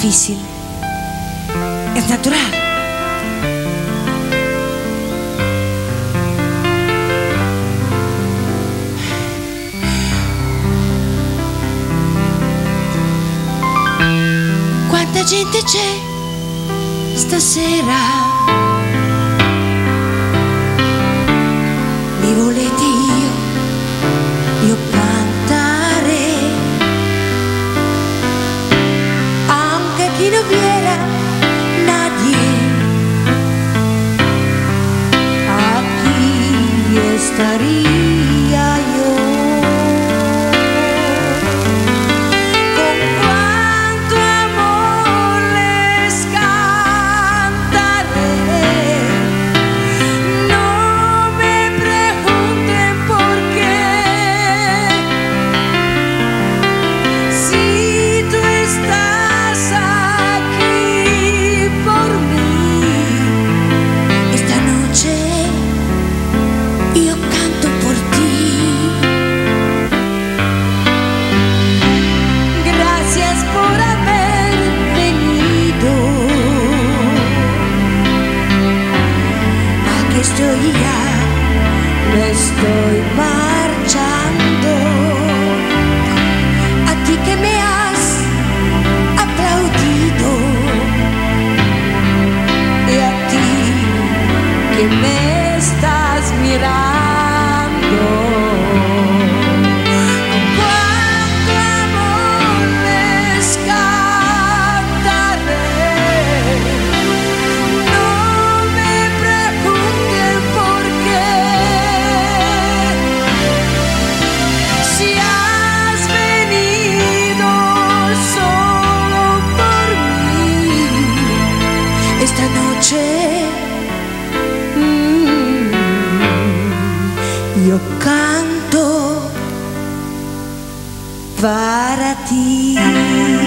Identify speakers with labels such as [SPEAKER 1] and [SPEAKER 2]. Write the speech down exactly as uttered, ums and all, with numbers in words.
[SPEAKER 1] difícil. Es natural. Quanta gente c'è stasera? Mi volete io, io cantare, anche chi non viera nadie, aquí estaría yo. Estoy ya, me estoy marchando. A ti que me has aplaudido y a ti que me estás mirando. Cuánto amor les cantaré. Esta noche mm, yo canto para ti.